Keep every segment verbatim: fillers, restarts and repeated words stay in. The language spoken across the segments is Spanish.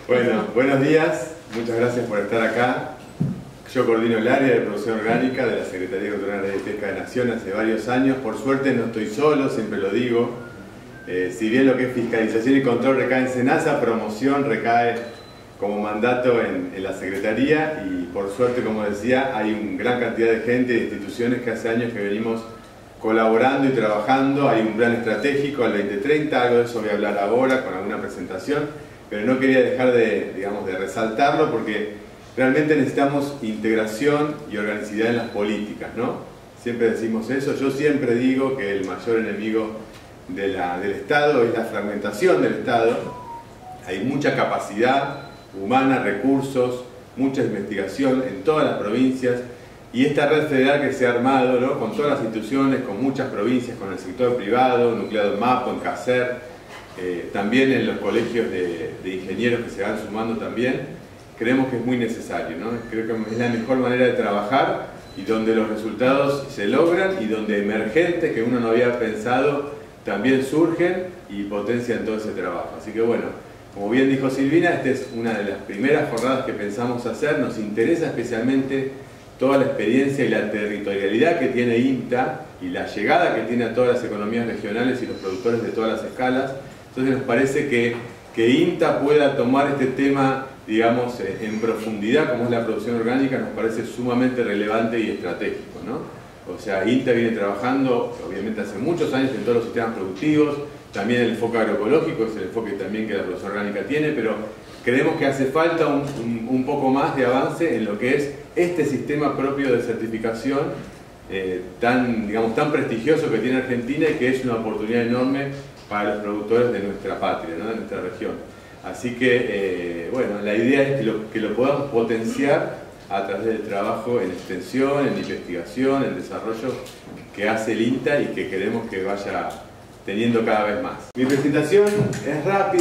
Bueno, buenos días, muchas gracias por estar acá. Yo coordino el área de producción orgánica de la Secretaría de Agricultura y Pesca de Nación hace varios años. Por suerte no estoy solo, siempre lo digo. Eh, si bien lo que es fiscalización y control recae en SENASA, promoción recae como mandato en, en la Secretaría, y por suerte, como decía, hay una gran cantidad de gente y de instituciones que hace años que venimos colaborando y trabajando. Hay un plan estratégico al veinte treinta, algo de eso voy a hablar ahora con alguna presentación, pero no quería dejar de, digamos, de resaltarlo porque realmente necesitamos integración y organicidad en las políticas, ¿no? Siempre decimos eso. Yo siempre digo que el mayor enemigo de la, del Estado es la fragmentación del Estado. Hay mucha capacidad humana, recursos, mucha investigación en todas las provincias, y esta red federal que se ha armado, ¿no?, con todas las instituciones, con muchas provincias, con el sector privado, nucleado en MAPO, en CACER, eh, también en los colegios de, de ingenieros que se van sumando también, creemos que es muy necesario, ¿no? Creo que es la mejor manera de trabajar y donde los resultados se logran y donde emergentes que uno no había pensado también surgen y potencian todo ese trabajo. Así que bueno, como bien dijo Silvina, esta es una de las primeras jornadas que pensamos hacer. Nos interesa especialmente toda la experiencia y la territorialidad que tiene INTA y la llegada que tiene a todas las economías regionales y los productores de todas las escalas. Entonces nos parece que, que INTA pueda tomar este tema, digamos, en profundidad, como es la producción orgánica, nos parece sumamente relevante y estratégico, ¿no? O sea, INTA viene trabajando, obviamente, hace muchos años en todos los sistemas productivos, también el enfoque agroecológico es el enfoque también que la producción orgánica tiene, pero creemos que hace falta un, un, un poco más de avance en lo que es este sistema propio de certificación eh, tan, digamos, tan prestigioso que tiene Argentina y que es una oportunidad enorme para los productores de nuestra patria, ¿no?, de nuestra región. Así que, eh, bueno, la idea es que lo, que lo podamos potenciar a través del trabajo en extensión, en investigación, en desarrollo que hace el INTA y que queremos que vaya teniendo cada vez más. Mi presentación es rápida.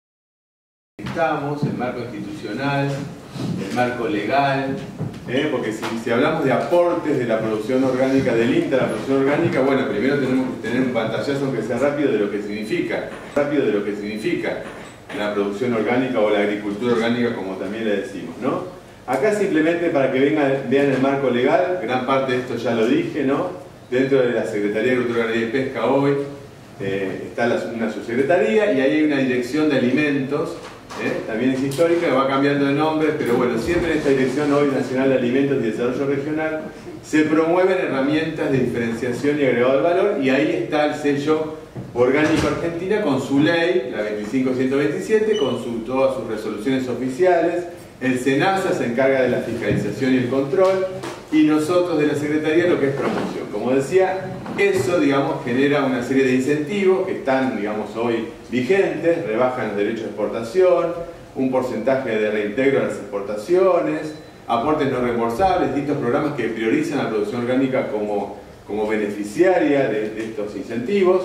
Estamos, el marco institucional, el marco legal, ¿eh? porque si, si hablamos de aportes de la producción orgánica del INTA, la producción orgánica, bueno, primero tenemos que tener un pantallazo, aunque sea rápido, de lo que significa, rápido de lo que significa la producción orgánica o la agricultura orgánica, como también le decimos, ¿no? Acá simplemente para que vengan, vean el marco legal, gran parte de esto ya lo dije, ¿no? Dentro de la Secretaría de Agricultura, Ganadería y Pesca hoy eh, está la, una subsecretaría, y ahí hay una dirección de alimentos, ¿eh? También es histórica, va cambiando de nombre, pero bueno, siempre en esta dirección hoy Nacional de Alimentos y Desarrollo Regional se promueven herramientas de diferenciación y agregado de valor, y ahí está el sello Orgánico Argentina con su ley, la veinticinco ciento veintisiete, con su, todas sus resoluciones oficiales. El SENASA se encarga de la fiscalización y el control, y nosotros de la Secretaría lo que es promoción. Como decía, eso, digamos, genera una serie de incentivos que están, digamos, hoy vigentes, rebajan los derechos de exportación, un porcentaje de reintegro a las exportaciones, aportes no reembolsables, distintos programas que priorizan a la producción orgánica como, como beneficiaria de, de estos incentivos.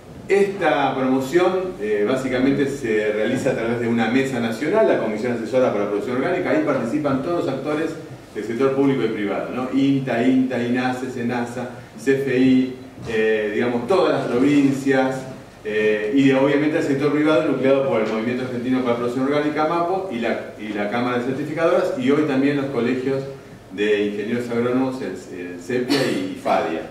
Esta promoción eh, básicamente se realiza a través de una mesa nacional, la Comisión Asesora para la Producción Orgánica. Ahí participan todos los actores del sector público y privado, ¿no? INTA, INTA, INASE, SENASA, C F I, eh, digamos, todas las provincias, eh, y obviamente el sector privado nucleado por el Movimiento Argentino para la Producción Orgánica, MAPO, y la, y la Cámara de Certificadoras, y hoy también los colegios de ingenieros agrónomos, el, el CEPIA y FADIA.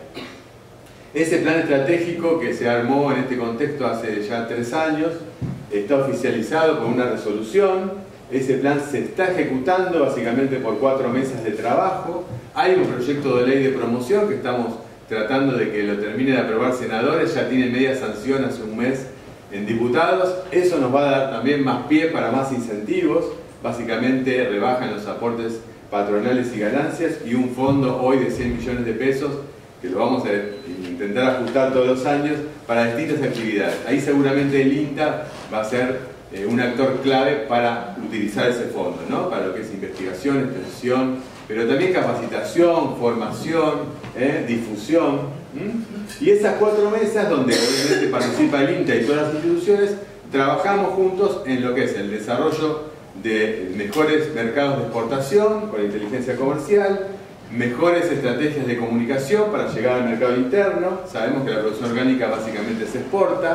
Ese plan estratégico que se armó en este contexto hace ya tres años está oficializado con una resolución. Ese plan se está ejecutando básicamente por cuatro mesas de trabajo. Hay un proyecto de ley de promoción que estamos tratando de que lo termine de aprobar senadores, ya tiene media sanción hace un mes en diputados. Eso nos va a dar también más pie para más incentivos. Básicamente rebajan los aportes patronales y ganancias, y un fondo hoy de cien millones de pesos que lo vamos a intentar ajustar todos los años para distintas actividades. Ahí seguramente el INTA va a ser eh, un actor clave para utilizar ese fondo, ¿no? Para lo que es investigación, extensión, pero también capacitación, formación, ¿eh? difusión. ¿Mm? Y esas cuatro mesas, donde obviamente participa el INTA y todas las instituciones, trabajamos juntos en lo que es el desarrollo de mejores mercados de exportación con la inteligencia comercial, mejores estrategias de comunicación para llegar al mercado interno. Sabemos que la producción orgánica básicamente se exporta,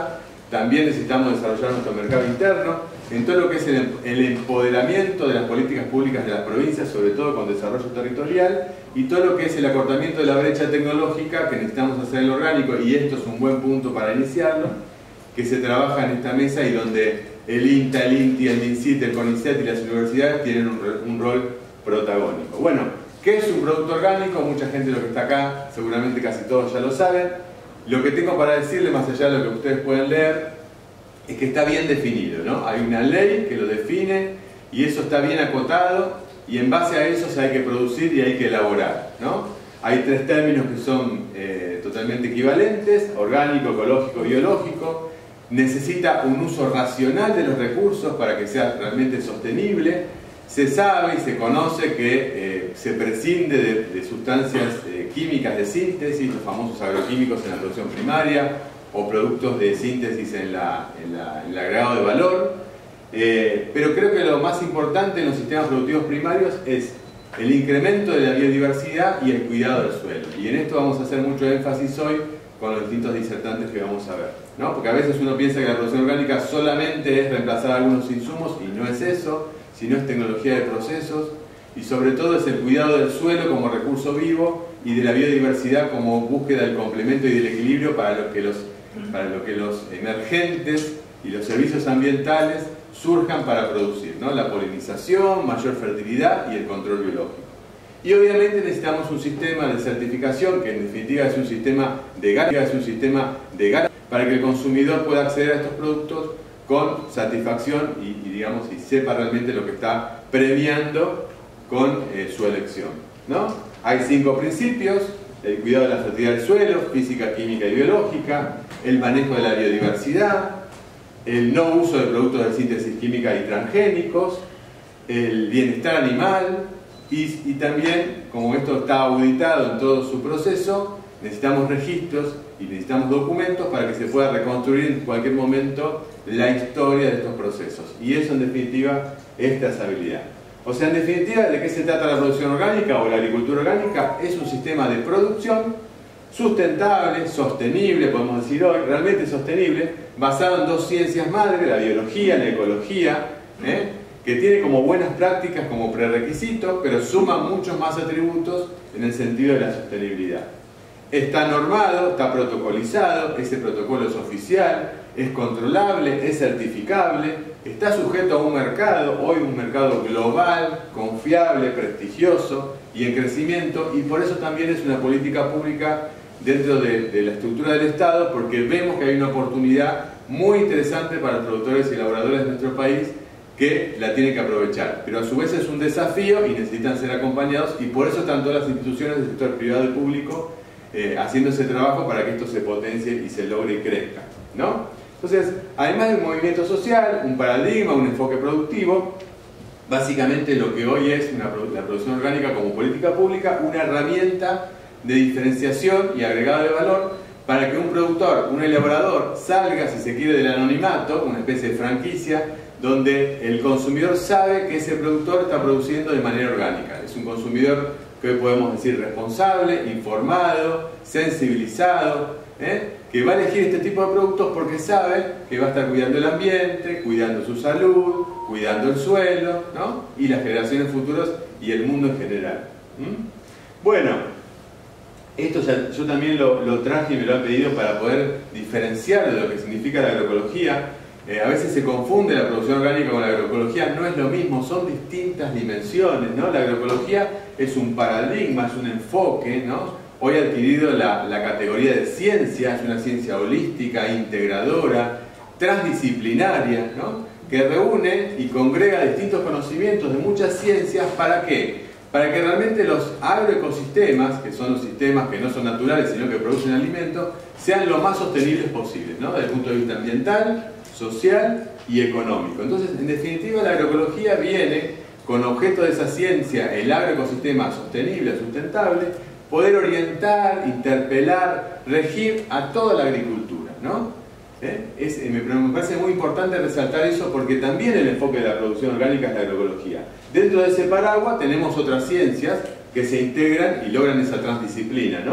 también necesitamos desarrollar nuestro mercado interno, en todo lo que es el, el empoderamiento de las políticas públicas de las provincias, sobre todo con desarrollo territorial, y todo lo que es el acortamiento de la brecha tecnológica que necesitamos hacer en lo orgánico, y esto es un buen punto para iniciarlo, que se trabaja en esta mesa y donde el INTA, el INTI, el MINCIT, el CONICET y las universidades tienen un, un rol protagónico. Bueno, ¿qué es un producto orgánico? Mucha gente de lo que está acá, seguramente casi todos ya lo saben. Lo que tengo para decirle, más allá de lo que ustedes pueden leer, es que está bien definido, ¿no? Hay una ley que lo define y eso está bien acotado y en base a eso se hay que producir y hay que elaborar, ¿no? Hay tres términos que son eh, totalmente equivalentes: orgánico, ecológico, biológico. Necesita un uso racional de los recursos para que sea realmente sostenible. Se sabe y se conoce que eh, se prescinde de, de sustancias eh, químicas de síntesis, los famosos agroquímicos en la producción primaria, o productos de síntesis en, la, en, la, en el agregado de valor. Eh, pero creo que lo más importante en los sistemas productivos primarios es el incremento de la biodiversidad y el cuidado del suelo. Y en esto vamos a hacer mucho énfasis hoy con los distintos disertantes que vamos a ver, ¿no? Porque a veces uno piensa que la producción orgánica solamente es reemplazar algunos insumos y no es eso, sino es tecnología de procesos y sobre todo es el cuidado del suelo como recurso vivo y de la biodiversidad como búsqueda del complemento y del equilibrio para lo que los, para lo que los emergentes y los servicios ambientales surjan para producir, ¿no? La polinización, mayor fertilidad y el control biológico. Y obviamente necesitamos un sistema de certificación que en definitiva es un sistema de garantía, es un sistema de garantía para que el consumidor pueda acceder a estos productos con satisfacción y, y digamos y sepa realmente lo que está premiando con eh, su elección, ¿no? Hay cinco principios: el cuidado de la fertilidad del suelo, física, química y biológica, el manejo de la biodiversidad, el no uso de productos de síntesis química y transgénicos, el bienestar animal y, y también, como esto está auditado en todo su proceso, necesitamos registros y necesitamos documentos para que se pueda reconstruir en cualquier momento la historia de estos procesos. Y eso en definitiva es trazabilidad. O sea, en definitiva, ¿de qué se trata la producción orgánica o la agricultura orgánica? Es un sistema de producción sustentable, sostenible, podemos decir hoy, realmente sostenible, basado en dos ciencias madres, la biología, la ecología, ¿eh? que tiene como buenas prácticas como prerequisito, pero suma muchos más atributos en el sentido de la sostenibilidad. Está normado, está protocolizado, ese protocolo es oficial, es controlable, es certificable, está sujeto a un mercado, hoy un mercado global, confiable, prestigioso y en crecimiento, y por eso también es una política pública dentro de, de la estructura del Estado, porque vemos que hay una oportunidad muy interesante para los productores y elaboradores de nuestro país que la tienen que aprovechar, pero a su vez es un desafío y necesitan ser acompañados, y por eso están todas las instituciones del sector privado y público eh, haciendo ese trabajo para que esto se potencie y se logre y crezca, ¿no? Entonces, además de un movimiento social, un paradigma, un enfoque productivo, básicamente lo que hoy es una, la producción orgánica como política pública, una herramienta de diferenciación y agregado de valor para que un productor, un elaborador, salga, si se quiere, del anonimato, una especie de franquicia, donde el consumidor sabe que ese productor está produciendo de manera orgánica. Es un consumidor que hoy podemos decir responsable, informado, sensibilizado, ¿eh? que va a elegir este tipo de productos porque sabe que va a estar cuidando el ambiente, cuidando su salud, cuidando el suelo, ¿no? y las generaciones futuras y el mundo en general. ¿Mm? Bueno, esto ya, yo también lo, lo traje y me lo han pedido para poder diferenciar de lo que significa la agroecología. Eh, a veces se confunde la producción orgánica con la agroecología, no es lo mismo, son distintas dimensiones, ¿no? La agroecología es un paradigma, es un enfoque, ¿no? Hoy ha adquirido la, la categoría de ciencia, es una ciencia holística, integradora, transdisciplinaria, ¿no? que reúne y congrega distintos conocimientos de muchas ciencias. ¿Para qué? Para que realmente los agroecosistemas, que son los sistemas que no son naturales sino que producen alimentos, sean lo más sostenibles posibles, ¿no? desde el punto de vista ambiental, social y económico. Entonces, en definitiva, la agroecología viene con objeto de esa ciencia, el agroecosistema sostenible, sustentable, poder orientar, interpelar, regir a toda la agricultura, ¿no? ¿Eh? Es, me, me parece muy importante resaltar eso porque también el enfoque de la producción orgánica es la agroecología. Dentro de ese paraguas tenemos otras ciencias que se integran y logran esa transdisciplina, ¿no?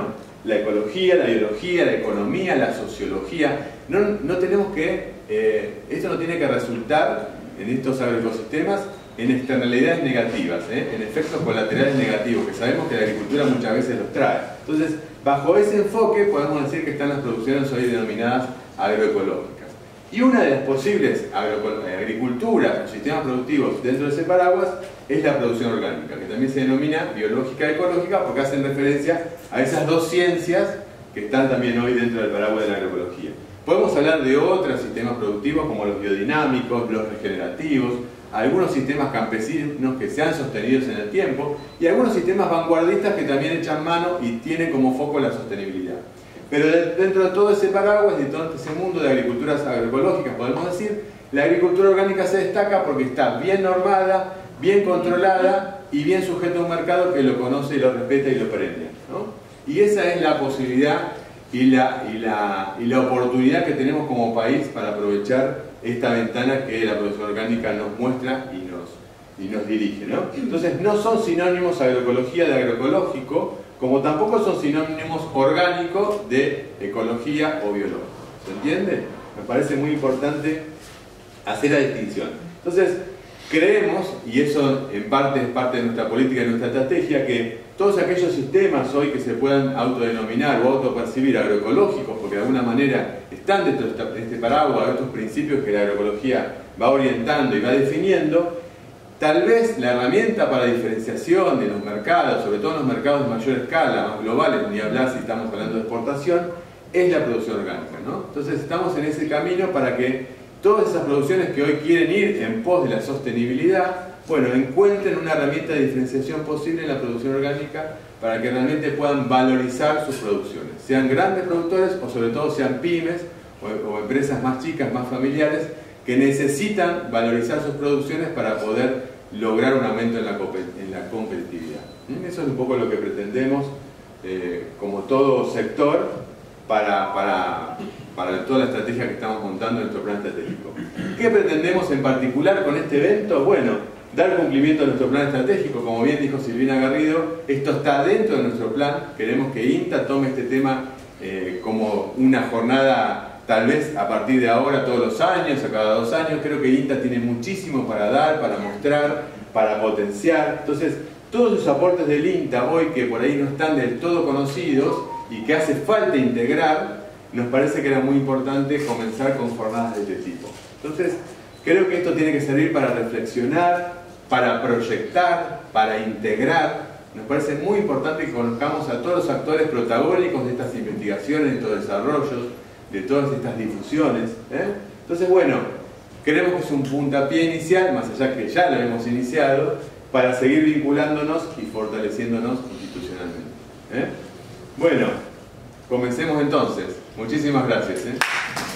la ecología, la biología, la economía, la sociología. No, no tenemos que, eh, esto no tiene que resultar en estos agroecosistemas en externalidades negativas, ¿eh? en efectos colaterales negativos, que sabemos que la agricultura muchas veces los trae. Entonces, bajo ese enfoque podemos decir que están las producciones hoy denominadas agroecológicas. Y una de las posibles agriculturas o sistemas productivos dentro de ese paraguas es la producción orgánica, que también se denomina biológica y ecológica porque hacen referencia a esas dos ciencias que están también hoy dentro del paraguas de la agroecología. Podemos hablar de otros sistemas productivos como los biodinámicos, los regenerativos, algunos sistemas campesinos que se han sostenido en el tiempo y algunos sistemas vanguardistas que también echan mano y tienen como foco la sostenibilidad. Pero dentro de todo ese paraguas, de todo ese mundo de agriculturas agroecológicas, podemos decir, la agricultura orgánica se destaca porque está bien normada, bien controlada y bien sujeta a un mercado que lo conoce, y lo respeta y lo premia, ¿no? Y esa es la posibilidad y la, y, la, y la oportunidad que tenemos como país para aprovechar esta ventana que la producción orgánica nos muestra y nos, y nos dirige, ¿no? Entonces no son sinónimos agroecología de agroecológico, como tampoco son sinónimos orgánicos de ecología o biológico. ¿Se entiende? Me parece muy importante hacer la distinción. Entonces, creemos, y eso en parte es parte de nuestra política y nuestra estrategia, que todos aquellos sistemas hoy que se puedan autodenominar o autopercibir agroecológicos, porque de alguna manera están dentro de este paraguas, de estos principios que la agroecología va orientando y va definiendo, tal vez la herramienta para diferenciación de los mercados, sobre todo en los mercados de mayor escala, más globales, ni hablar si estamos hablando de exportación, es la producción orgánica, ¿no? Entonces estamos en ese camino para que todas esas producciones que hoy quieren ir en pos de la sostenibilidad, bueno, encuentren una herramienta de diferenciación posible en la producción orgánica para que realmente puedan valorizar sus producciones, sean grandes productores o sobre todo sean pymes o, o empresas más chicas, más familiares, que necesitan valorizar sus producciones para poder lograr un aumento en la, en la competitividad. Eso es un poco lo que pretendemos eh, como todo sector para, para, para toda la estrategia que estamos montando en nuestro plan estratégico. ¿Qué pretendemos en particular con este evento? Bueno, dar cumplimiento a nuestro plan estratégico. Como bien dijo Silvina Garrido, esto está dentro de nuestro plan. Queremos que INTA tome este tema eh, como una jornada, tal vez a partir de ahora, todos los años, a cada dos años. Creo que INTA tiene muchísimo para dar, para mostrar, para potenciar. Entonces, todos los aportes del INTA hoy, que por ahí no están del todo conocidos y que hace falta integrar, nos parece que era muy importante comenzar con jornadas de este tipo. Entonces, creo que esto tiene que servir para reflexionar, para proyectar, para integrar. Nos parece muy importante que conozcamos a todos los actores protagónicos de estas investigaciones, de estos desarrollos, de todas estas difusiones, ¿eh? Entonces, bueno, creemos que es un puntapié inicial, más allá que ya lo hemos iniciado, para seguir vinculándonos y fortaleciéndonos institucionalmente, ¿eh? Bueno, comencemos entonces. Muchísimas gracias, ¿eh?